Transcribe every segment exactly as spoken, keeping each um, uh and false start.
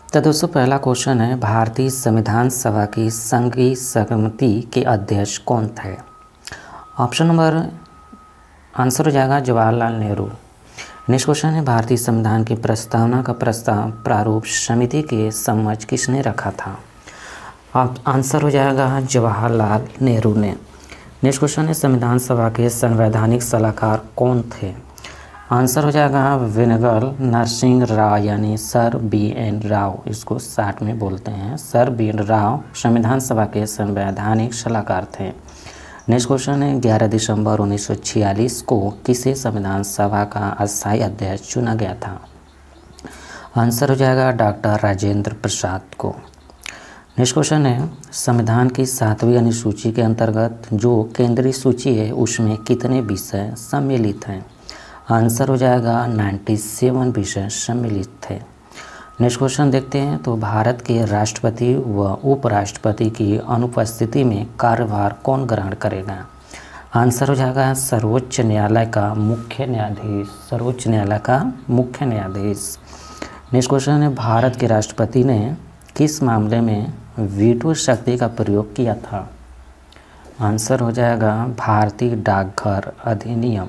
तो दोस्तों पहला क्वेश्चन है, भारतीय संविधान सभा की संघीय समिति के अध्यक्ष कौन थे? ऑप्शन नंबर आंसर हो जाएगा जवाहरलाल नेहरू। नेक्स्ट क्वेश्चन है, भारतीय संविधान की प्रस्तावना का प्रस्ताव प्रारूप समिति के समक्ष किसने रखा था? आंसर हो जाएगा जवाहरलाल नेहरू ने। नेक्स्ट क्वेश्चन है, संविधान सभा के संवैधानिक सलाहकार कौन थे? आंसर हो जाएगा वेंगल नरसिंह राव यानी सर बी एन राव, इसको शॉर्ट में बोलते हैं। सर बी एन राव संविधान सभा के संवैधानिक सलाहकार थे। नेक्स्ट क्वेश्चन है, ग्यारह दिसंबर उन्नीस सौ छियालीस को किसे संविधान सभा का अस्थायी अध्यक्ष चुना गया था? आंसर हो जाएगा डॉक्टर राजेंद्र प्रसाद को। नेक्स्ट क्वेश्चन है, संविधान की सातवीं अनुसूची के अंतर्गत जो केंद्रीय सूची है उसमें कितने विषय सम्मिलित हैं? आंसर हो जाएगा सत्तानवे विषय सम्मिलित थे। नेक्स्ट क्वेश्चन देखते हैं, तो भारत के राष्ट्रपति व उपराष्ट्रपति की अनुपस्थिति में कार्यभार कौन ग्रहण करेगा? आंसर हो जाएगा सर्वोच्च न्यायालय का मुख्य न्यायाधीश, सर्वोच्च न्यायालय का मुख्य न्यायाधीश। नेक्स्ट क्वेश्चन है, भारत के राष्ट्रपति ने किस मामले में वीटो शक्ति का प्रयोग किया था? आंसर हो जाएगा भारतीय डाकघर अधिनियम।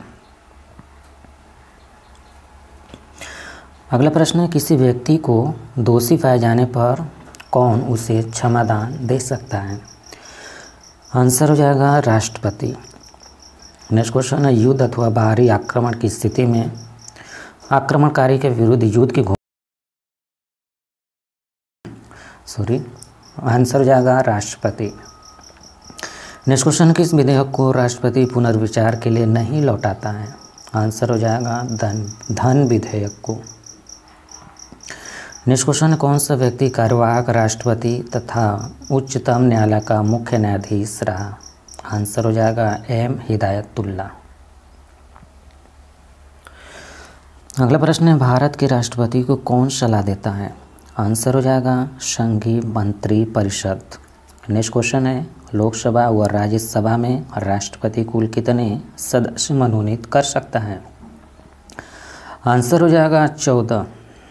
अगला प्रश्न है, किसी व्यक्ति को दोषी पाए जाने पर कौन उसे क्षमादान दे सकता है? आंसर हो जाएगा राष्ट्रपति। नेक्स्ट क्वेश्चन है, युद्ध अथवा बाहरी आक्रमण की स्थिति में आक्रमणकारी के विरुद्ध युद्ध की सॉरी आंसर हो जाएगा राष्ट्रपति। नेक्स्ट क्वेश्चन, किस विधेयक को राष्ट्रपति पुनर्विचार के लिए नहीं लौटाता है? आंसर हो जाएगा धन धन विधेयक को। नेक्स्ट क्वेश्चन, कौन सा व्यक्ति कार्यवाहक राष्ट्रपति तथा उच्चतम न्यायालय का मुख्य न्यायाधीश रहा? आंसर हो जाएगा एम हिदायतुल्ला। अगला प्रश्न है, भारत के राष्ट्रपति को कौन सलाह देता है? आंसर हो जाएगा संघीय मंत्री परिषद। नेक्स्ट क्वेश्चन है, लोकसभा व राज्यसभा में राष्ट्रपति कुल कितने सदस्य मनोनीत कर सकता है? आंसर हो जाएगा चौदह।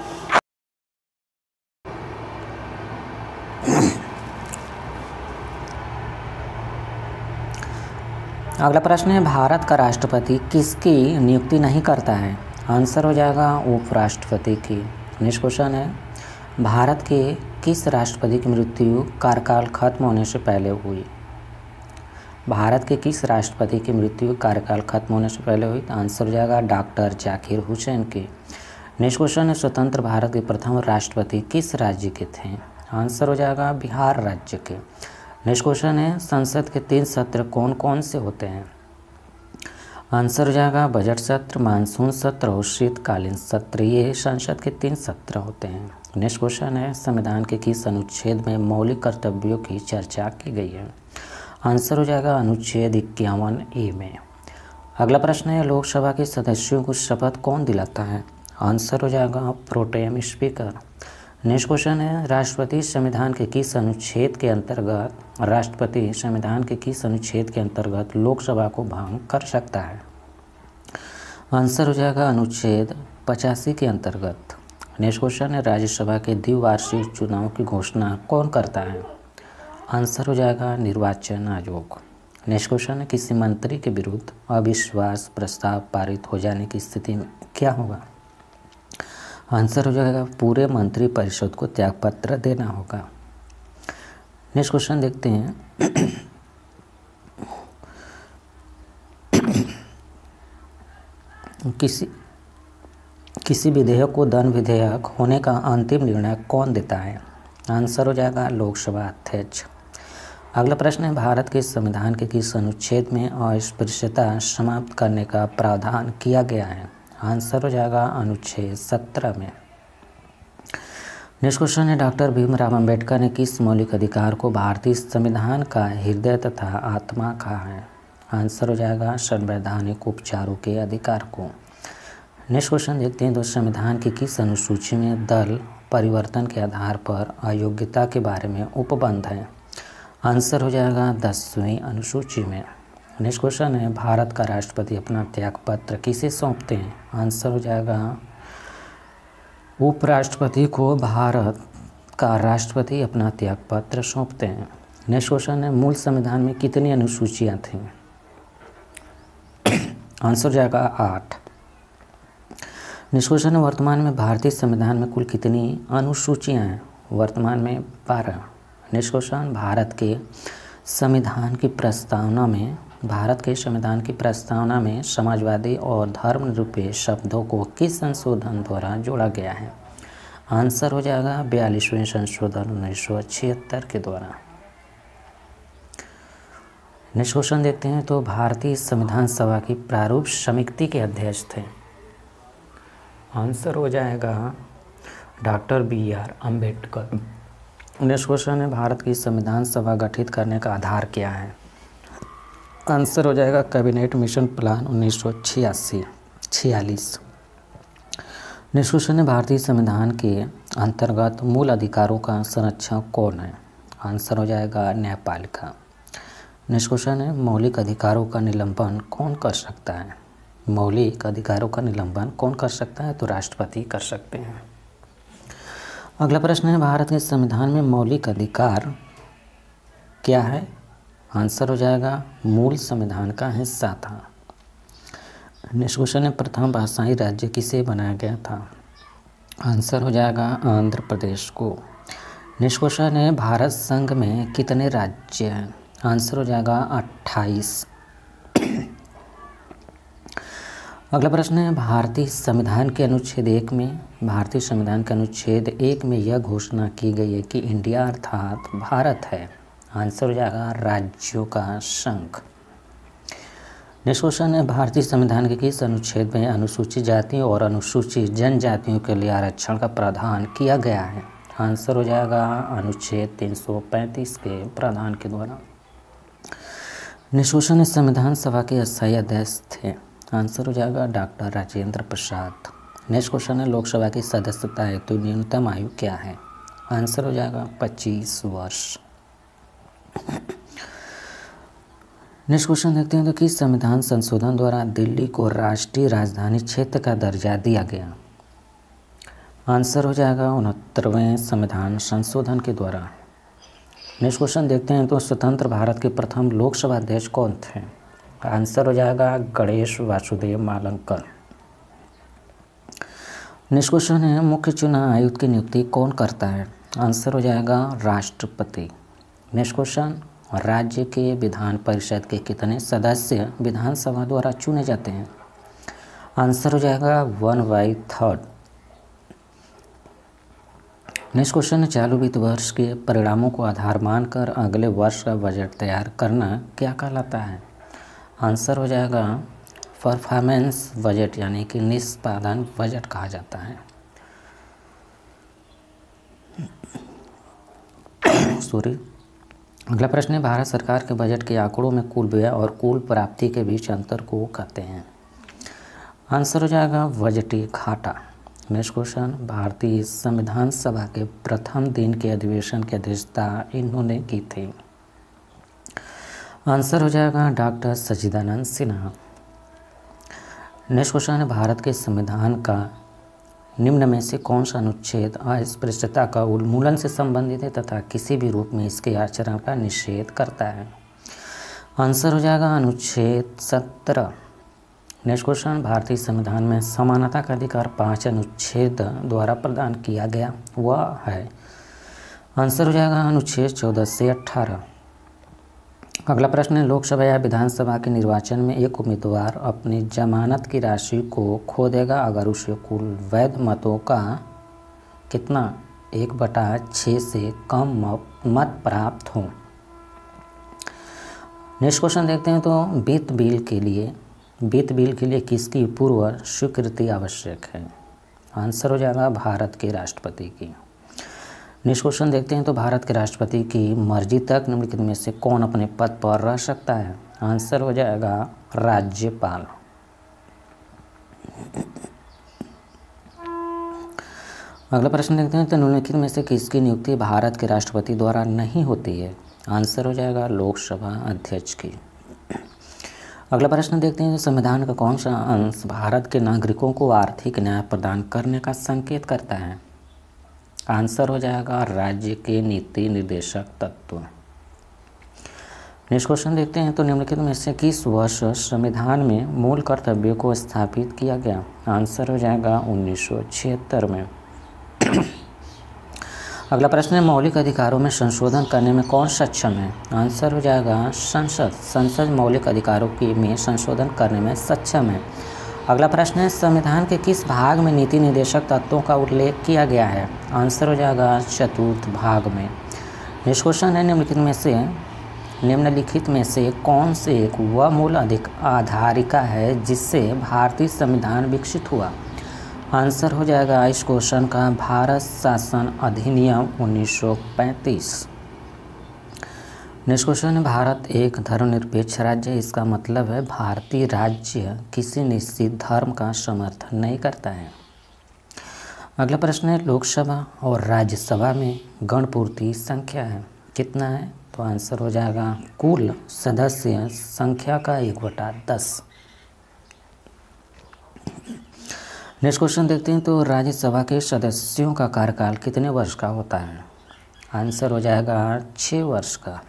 अगला प्रश्न है, भारत का राष्ट्रपति किसकी नियुक्ति नहीं करता है? आंसर हो जाएगा उपराष्ट्रपति की। नेक्स्ट क्वेश्चन है, भारत के किस राष्ट्रपति की मृत्यु कार्यकाल खत्म होने से पहले हुई? भारत के किस राष्ट्रपति की मृत्यु कार्यकाल खत्म होने से पहले हुई? आंसर हो जाएगा डॉक्टर जाकिर हुसैन की। नेक्स्ट क्वेश्चन है, स्वतंत्र भारत के प्रथम राष्ट्रपति किस राज्य के थे? आंसर हो जाएगा बिहार राज्य के। नेक्स्ट क्वेश्चन है, संसद के तीन सत्र कौन कौन से होते हैं? आंसर हो जाएगा बजट सत्र, मानसून सत्र और शीतकालीन सत्र, ये संसद के तीन सत्र होते हैं। नेक्स्ट क्वेश्चन है, संविधान के किस अनुच्छेद में मौलिक कर्तव्यों की चर्चा की गई है? आंसर हो जाएगा अनुच्छेद इक्यावन ए में। अगला प्रश्न है, लोकसभा के सदस्यों को शपथ कौन दिलाता है? आंसर हो जाएगा प्रोटेम स्पीकर। नेक्स्ट क्वेश्चन है, राष्ट्रपति संविधान के किस अनुच्छेद के अंतर्गत राष्ट्रपति संविधान के किस अनुच्छेद के अंतर्गत लोकसभा को भंग कर सकता है? आंसर हो जाएगा अनुच्छेद पचासी के अंतर्गत। नेक्स्ट क्वेश्चन है, राज्यसभा के द्विवार्षिक चुनाव की घोषणा कौन करता है? आंसर हो जाएगा निर्वाचन आयोग। नेक्स्ट क्वेश्चन है, किसी मंत्री के विरुद्ध अविश्वास प्रस्ताव पारित हो जाने की स्थिति में क्या होगा? आंसर हो जाएगा पूरे मंत्री परिषद को त्यागपत्र देना होगा। नेक्स्ट क्वेश्चन देखते हैं, किसी किसी विधेयक को धन विधेयक होने का अंतिम निर्णय कौन देता है? आंसर हो जाएगा लोकसभा अध्यक्ष। अगला प्रश्न है, भारत के संविधान के किस अनुच्छेद में अस्पृश्यता समाप्त करने का प्रावधान किया गया है? आंसर हो जाएगा अनुच्छेद सत्रह में। नेक्स्ट क्वेश्चन है, डॉक्टर भीमराव अंबेडकर ने किस मौलिक अधिकार को भारतीय संविधान का हृदय तथा आत्मा कहा है? आंसर हो जाएगा संवैधानिक उपचारों के अधिकार को। नेक्स्ट क्वेश्चन देखते हैं, तो संविधान की किस अनुसूची में दल परिवर्तन के आधार पर अयोग्यता के बारे में उपबंध है? आंसर हो जाएगा दसवीं अनुसूची में। नेक्स्ट क्वेश्चन है, भारत का राष्ट्रपति अपना त्यागपत्र किसे सौंपते हैं? आंसर हो जाएगा उपराष्ट्रपति को। भारत का राष्ट्रपति अपना त्यागपत्र सौंपते हैं? नेक्स्ट क्वेश्चन है, मूल संविधान में कितनी अनुसूचियाँ थीं? आंसर हो जाएगा आठ। नेक्स्ट क्वेश्चन है, वर्तमान में भारतीय संविधान में कुल कितनी अनुसूचियाँ हैं? वर्तमान में बारह। नेक्स्ट क्वेश्चन, भारत के संविधान की प्रस्तावना में भारत के संविधान की प्रस्तावना में समाजवादी और धर्मनिरपेक्ष शब्दों को किस संशोधन द्वारा जोड़ा गया है? आंसर हो जाएगा बयालीसवें संशोधन उन्नीस सौ छिहत्तर के द्वारा। नेक्स्ट क्वेश्चन देखते हैं, तो भारतीय संविधान सभा की प्रारूप समिति के अध्यक्ष थे? आंसर हो जाएगा doctor B R Ambedkar. Next question है, भारत की संविधान सभा गठित करने का आधार क्या है? आंसर हो जाएगा कैबिनेट मिशन प्लान उन्नीस सौ छियासी छियालीस। नेक्स्ट क्वेश्चन है, भारतीय संविधान के अंतर्गत मूल अधिकारों का संरक्षक कौन है? आंसर हो जाएगा न्यायपालिका। नेक्स्ट क्वेश्चन है, मौलिक अधिकारों का निलंबन कौन कर सकता है? मौलिक अधिकारों का निलंबन कौन कर सकता है? तो राष्ट्रपति कर सकते हैं। अगला प्रश्न है, भारत के संविधान में मौलिक अधिकार क्या है? आंसर हो जाएगा मूल संविधान का हिस्सा था। नेक्स्ट क्वेश्चन है, प्रथम भाषाई राज्य किसे बनाया गया था? आंसर हो जाएगा आंध्र प्रदेश को। नेक्स्ट क्वेश्चन है, भारत संघ में कितने राज्य हैं? आंसर हो जाएगा अट्ठाईस। अगला प्रश्न है, भारतीय संविधान के अनुच्छेद एक में भारतीय संविधान के अनुच्छेद एक में यह घोषणा की गई है कि इंडिया अर्थात भारत है। आंसर हो जाएगा राज्यों का संघ। नेक्स्ट क्वेश्चन है, भारतीय संविधान के किस अनुच्छेद में अनुसूचित जातियों और अनुसूचित जनजातियों के लिए आरक्षण का प्रावधान किया गया है? आंसर हो जाएगा अनुच्छेद तीन सौ पैंतीस के प्रावधान के द्वारा। नेक्स्ट क्वेश्चन है, संविधान सभा के अस्थायी अध्यक्ष थे? आंसर हो जाएगा doctor Rajendra Prasad. Next question है, लोकसभा की सदस्यता हेतु न्यूनतम आयु क्या है? आंसर हो जाएगा पच्चीस वर्ष। नेक्स्ट क्वेश्चन देखते हैं, तो किस संविधान संशोधन द्वारा दिल्ली को राष्ट्रीय राजधानी क्षेत्र का दर्जा दिया गया? आंसर हो जाएगा उनहत्तरवें संविधान संशोधन के द्वारा। नेक्स्ट क्वेश्चन देखते हैं, तो स्वतंत्र भारत के प्रथम लोकसभा अध्यक्ष कौन थे? आंसर हो जाएगा गणेश वासुदेव मावलंकर। नेक्स्ट क्वेश्चन है, मुख्य चुनाव आयुक्त की नियुक्ति कौन करता है? आंसर हो जाएगा राष्ट्रपति। नेक्स्ट क्वेश्चन, राज्य के विधान परिषद के कितने सदस्य विधानसभा द्वारा चुने जाते हैं? आंसर हो जाएगा one by third. Next question है, चालू वित्त वर्ष के परिणामों को आधार मानकर अगले वर्ष का बजट तैयार करना क्या कहलाता है? आंसर हो जाएगा परफॉर्मेंस बजट, यानी कि निष्पादन बजट कहा जाता है। सॉरी। अगला प्रश्न है, भारत सरकार के बजट के आंकड़ों में कुल व्यय और कुल प्राप्ति के बीच अंतर को कहते हैं? आंसर हो जाएगा बजटीय घाटा। नेक्स्ट क्वेश्चन, भारतीय संविधान सभा के प्रथम दिन के अधिवेशन की अध्यक्षता इन्होंने की थी? आंसर हो जाएगा doctor Sachchidananda Sinha. Next question है, भारत के संविधान का निम्न में से कौन सा अनुच्छेद अस्पृश्यता का उन्मूलन से संबंधित है तथा किसी भी रूप में इसके आचरण का निषेध करता है? आंसर हो जाएगा अनुच्छेद सत्रह। नेक्स्ट क्वेश्चन, भारतीय संविधान में समानता का अधिकार पांच अनुच्छेद द्वारा प्रदान किया गया, वह है? आंसर हो जाएगा अनुच्छेद चौदह से अठारह। अगला प्रश्न है, लोकसभा या विधानसभा के निर्वाचन में एक उम्मीदवार अपनी जमानत की राशि को खो देगा अगर उसे कुल वैध मतों का कितना एक बटा छः से कम मत प्राप्त हो? नेक्स्ट क्वेश्चन देखते हैं, तो वित्त बिल के लिए वित्त बिल के लिए किसकी पूर्व स्वीकृति आवश्यक है? आंसर हो जाएगा भारत के राष्ट्रपति की। नेक्स्ट क्वेश्चन देखते हैं, तो भारत के राष्ट्रपति की मर्जी तक निम्नलिखित में से कौन अपने पद पर रह सकता है? आंसर हो जाएगा राज्यपाल। अगला प्रश्न देखते हैं, तो निम्नलिखित में से किसकी नियुक्ति भारत के राष्ट्रपति द्वारा नहीं होती है? आंसर हो जाएगा लोकसभा अध्यक्ष की। अगला प्रश्न देखते हैं, संविधान का कौन सा अंश भारत के नागरिकों को आर्थिक न्याय प्रदान करने का संकेत करता है? आंसर हो जाएगा राज्य के नीति निर्देशक तत्व। नेक्स्ट क्वेश्चन देखते हैं, तो निम्नलिखित में से किस वर्ष संविधान में मूल कर्तव्यों को स्थापित किया गया? आंसर हो जाएगा उन्नीस सौ छिहत्तर में। अगला प्रश्न है, मौलिक अधिकारों में संशोधन करने में कौन सक्षम है? आंसर हो जाएगा संसद। संसद मौलिक अधिकारों की में संशोधन करने में सक्षम है। अगला प्रश्न है, संविधान के किस भाग में नीति निर्देशक तत्वों का उल्लेख किया गया है? आंसर हो जाएगा चतुर्थ भाग में। नेक्स्ट क्वेश्चन है, निम्नलिखित में से निम्नलिखित में से कौन से एक वह मूल अधिक आधारिका है जिससे भारतीय संविधान विकसित हुआ? आंसर हो जाएगा इस क्वेश्चन का भारत शासन अधिनियम उन्नीस सौ पैंतीस। नेक्स्ट क्वेश्चन है, भारत एक धर्मनिरपेक्ष राज्य है, इसका मतलब है भारतीय राज्य किसी निश्चित धर्म का समर्थन नहीं करता है। अगला प्रश्न है, लोकसभा और राज्यसभा में गणपूर्ति संख्या है कितना है? तो आंसर हो जाएगा कुल सदस्य संख्या का एक बटा दस। नेक्स्ट क्वेश्चन देखते हैं, तो राज्यसभा के सदस्यों का कार्यकाल कितने वर्ष का होता है? आंसर हो जाएगा छः वर्ष का।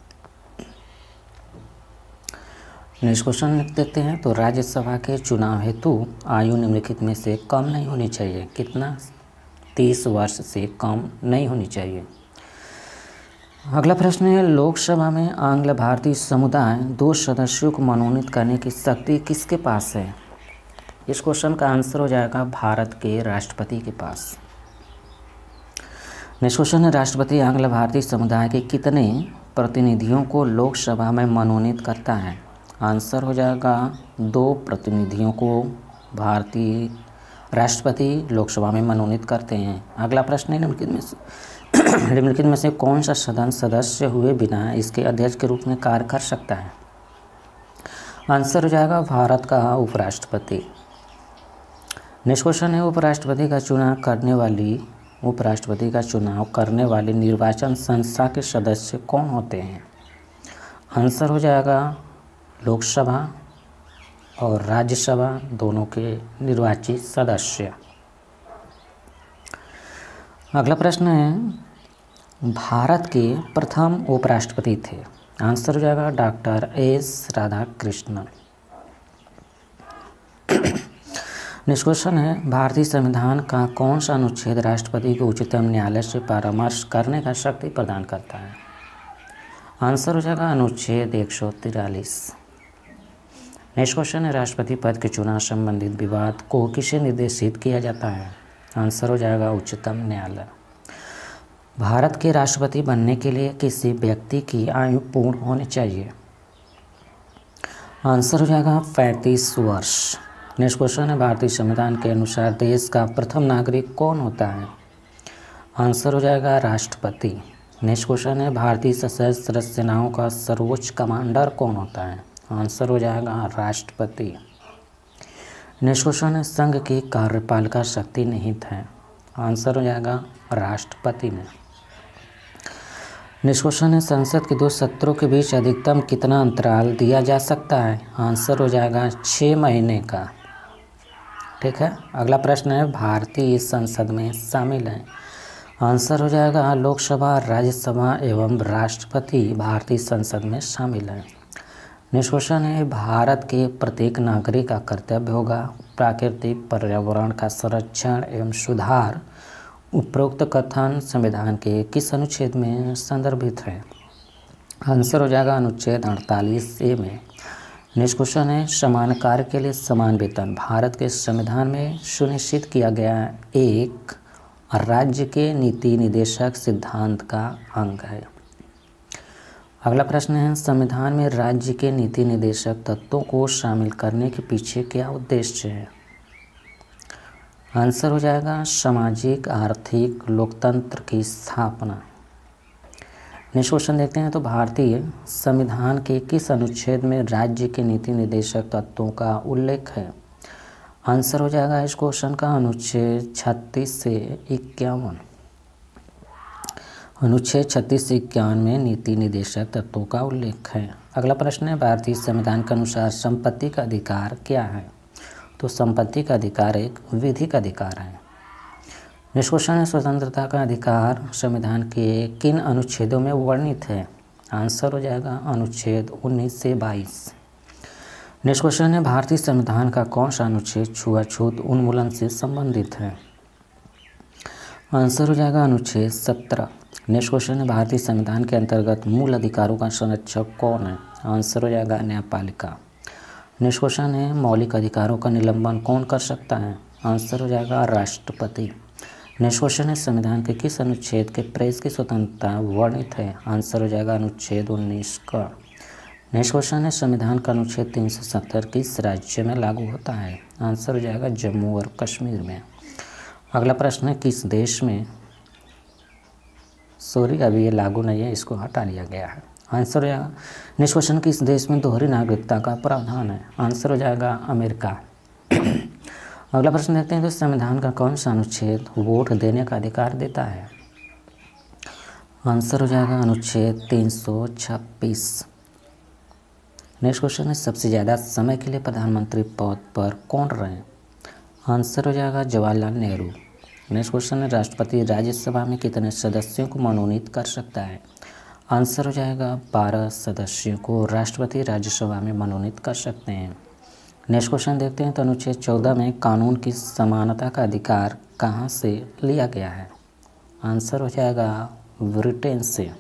नेक्स्ट क्वेश्चन देखते हैं, तो राज्यसभा के चुनाव हेतु आयु निम्नलिखित में से कम नहीं होनी चाहिए। कितना? तीस वर्ष से कम नहीं होनी चाहिए। अगला प्रश्न है, लोकसभा में आंग्ल भारतीय समुदाय दो सदस्यों को मनोनीत करने की शक्ति किसके पास है? इस क्वेश्चन का आंसर हो जाएगा भारत के राष्ट्रपति के पास। नेक्स्ट क्वेश्चन है, राष्ट्रपति आंग्ल भारतीय समुदाय के कितने प्रतिनिधियों को लोकसभा में मनोनीत करता है? आंसर हो जाएगा दो प्रतिनिधियों को भारतीय राष्ट्रपति लोकसभा में मनोनीत करते हैं। अगला प्रश्न है, निम्नलिखित में से निम्नलिखित में से कौन सा सदन सदस्य हुए बिना इसके अध्यक्ष के रूप में कार्य कर सकता है? आंसर हो जाएगा भारत का उपराष्ट्रपति। नेक्स्ट क्वेश्चन है, उपराष्ट्रपति का चुनाव करने वाली उपराष्ट्रपति का चुनाव करने वाली निर्वाचन संस्था के सदस्य कौन होते हैं? आंसर हो जाएगा लोकसभा और राज्यसभा दोनों के निर्वाचित सदस्य। अगला प्रश्न है, भारत के प्रथम उपराष्ट्रपति थे? आंसर हो जाएगा doctor S Radhakrishnan. Next question है, भारतीय संविधान का कौन सा अनुच्छेद राष्ट्रपति को उच्चतम न्यायालय से परामर्श करने का शक्ति प्रदान करता है? आंसर हो जाएगा अनुच्छेद एक सौ तिरालीस। नेक्स्ट क्वेश्चन है, राष्ट्रपति पद के चुनाव संबंधित विवाद को किसे निर्देशित किया जाता है? आंसर हो जाएगा उच्चतम न्यायालय। भारत के राष्ट्रपति बनने के लिए किसी व्यक्ति की आयु पूर्ण होनी चाहिए? आंसर हो जाएगा पैंतीस वर्ष। नेक्स्ट क्वेश्चन है, भारतीय संविधान के अनुसार देश का प्रथम नागरिक कौन होता है? आंसर हो जाएगा राष्ट्रपति। नेक्स्ट क्वेश्चन है, भारतीय सशस्त्र सेनाओं का सर्वोच्च कमांडर कौन होता है? आंसर हो जाएगा राष्ट्रपति। नेक्स्ट क्वेश्चन है, संघ की कार्यपालिका शक्ति निहित है? आंसर हो जाएगा राष्ट्रपति में। नेक्स्ट क्वेश्चन है, संसद के दो सत्रों के बीच अधिकतम कितना अंतराल दिया जा सकता है? आंसर हो जाएगा छः महीने का। ठीक है। अगला प्रश्न है, भारतीय संसद में शामिल हैं? आंसर हो जाएगा लोकसभा, राज्यसभा एवं राष्ट्रपति भारतीय संसद में शामिल हैं। नेक्स्ट क्वेश्चन है, भारत के प्रत्येक नागरिक का कर्तव्य होगा प्राकृतिक पर्यावरण का संरक्षण एवं सुधार। उपरोक्त कथन संविधान के किस अनुच्छेद में संदर्भित है? आंसर हो जाएगा अनुच्छेद अड़तालीस ए में। नेक्स्ट क्वेश्चन है, समान कार्य के लिए समान वेतन भारत के संविधान में सुनिश्चित किया गया एक राज्य के नीति निर्देशक सिद्धांत का अंग है। अगला प्रश्न है, संविधान में राज्य के नीति निर्देशक तत्वों को शामिल करने के पीछे क्या उद्देश्य है? आंसर हो जाएगा सामाजिक आर्थिक लोकतंत्र की स्थापना। नेक्स्ट क्वेश्चन देखते हैं, तो भारतीय संविधान के किस अनुच्छेद में राज्य के नीति निर्देशक तत्वों का उल्लेख है? आंसर हो जाएगा इस क्वेश्चन का अनुच्छेद छत्तीस से इक्यावन। अनुच्छेद छत्तीस से इक्यावन में नीति निर्देशक तत्वों का उल्लेख है। अगला प्रश्न है, भारतीय संविधान के अनुसार संपत्ति का अधिकार क्या है? तो संपत्ति का अधिकार एक विधिक अधिकार है। नेक्स्ट क्वेश्चन है स्वतंत्रता का अधिकार संविधान के किन अनुच्छेदों में वर्णित है? आंसर हो जाएगा अनुच्छेद उन्नीस से बाईस। नेक्स्ट क्वेश्चन है भारतीय संविधान का कौन सा अनुच्छेद छुआछूत उन्मूलन से संबंधित है? आंसर हो जाएगा अनुच्छेद सत्रह। नेक्स्ट क्वेश्चन है भारतीय संविधान के अंतर्गत मूल अधिकारों का संरक्षक कौन है? आंसर हो जाएगा न्यायपालिका। नेक्स्ट क्वेश्चन है मौलिक अधिकारों का निलंबन कौन कर सकता है? आंसर हो जाएगा राष्ट्रपति। नेक्स्ट क्वेश्चन है संविधान के किस अनुच्छेद के प्रेस की स्वतंत्रता वर्णित है? आंसर हो जाएगा अनुच्छेद उन्नीस का। नेक्स्ट क्वेश्चन है संविधान का अनुच्छेद तीन सौ सत्तर किस राज्य में लागू होता है? आंसर हो जाएगा जम्मू और कश्मीर में। अगला प्रश्न है किस देश में, सॉरी अभी ये लागू नहीं है, इसको हटा लिया गया है। आंसर हो जाएगा नेक्स्ट क्वेश्चन किस देश में दोहरी नागरिकता का प्रावधान है? आंसर हो जाएगा अमेरिका। अगला प्रश्न देखते हैं तो संविधान का कौन सा अनुच्छेद वोट देने का अधिकार देता है? आंसर हो जाएगा अनुच्छेद तीन सौ छब्बीस। नेक्स्ट क्वेश्चन है सबसे ज़्यादा समय के लिए प्रधानमंत्री पद पर कौन रहे? आंसर हो जाएगा जवाहरलाल नेहरू। नेक्स्ट क्वेश्चन है राष्ट्रपति राज्यसभा में कितने सदस्यों को मनोनीत कर सकता है? आंसर हो जाएगा बारह सदस्यों को राष्ट्रपति राज्यसभा में मनोनीत कर सकते हैं। नेक्स्ट क्वेश्चन देखते हैं तो अनुच्छेद चौदह में कानून की समानता का अधिकार कहाँ से लिया गया है? आंसर हो जाएगा ब्रिटेन से।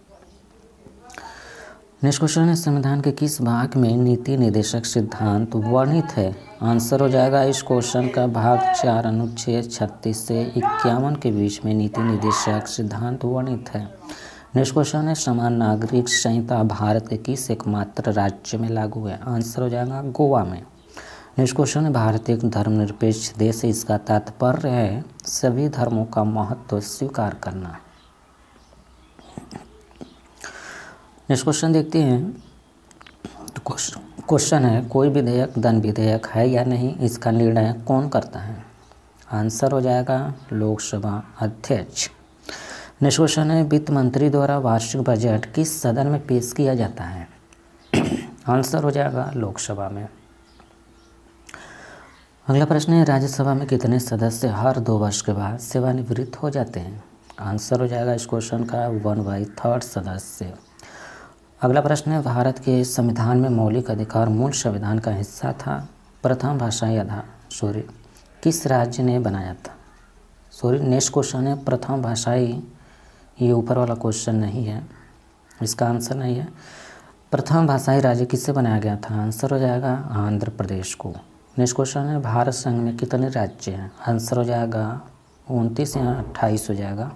नेक्स्ट क्वेश्चन है संविधान के किस भाग में नीति निर्देशक सिद्धांत वर्णित है? आंसर हो जाएगा इस क्वेश्चन का भाग चार अनुच्छेद छत्तीस से इक्यावन के बीच में नीति निर्देशक सिद्धांत वर्णित है। नेक्स्ट क्वेश्चन है समान नागरिक संहिता भारत के किस एकमात्र राज्य में लागू है? आंसर हो जाएगा गोवा में। नेक्स्ट क्वेश्चन है भारत एक धर्मनिरपेक्ष देश है, इसका तात्पर्य है सभी धर्मों का महत्व स्वीकार करना। नेक्स्ट क्वेश्चन देखते हैं तो क्वेश्चन है कोई विधेयक धन विधेयक है या नहीं, इसका निर्णय कौन करता है? आंसर हो जाएगा लोकसभा अध्यक्ष। नेक्स्ट क्वेश्चन है वित्त मंत्री द्वारा वार्षिक बजट किस सदन में पेश किया जाता है? आंसर हो जाएगा लोकसभा में। अगला प्रश्न है राज्यसभा में कितने सदस्य हर दो वर्ष के बाद सेवानिवृत्त हो जाते हैं? आंसर हो जाएगा इस क्वेश्चन का वन बाई थर्ड सदस्य। अगला प्रश्न है भारत के संविधान में मौलिक अधिकार मूल संविधान का हिस्सा था। प्रथम भाषाई आधार सॉरी किस राज्य ने बनाया था? सॉरी नेक्स्ट क्वेश्चन है प्रथम भाषाई, ये ऊपर वाला क्वेश्चन नहीं है, इसका आंसर नहीं है। प्रथम भाषाई राज्य किससे बनाया गया था? आंसर हो जाएगा आंध्र प्रदेश को। नेक्स्ट क्वेश्चन है भारत संघ में कितने राज्य हैं? आंसर हो जाएगा उनतीस या अट्ठाईस हो जाएगा।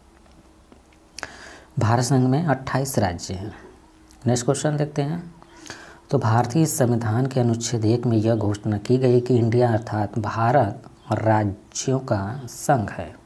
भारत संघ में अट्ठाईस राज्य हैं। नेक्स्ट क्वेश्चन देखते हैं तो भारतीय संविधान के अनुच्छेद एक में यह घोषणा की गई कि इंडिया अर्थात भारत राज्यों का संघ है।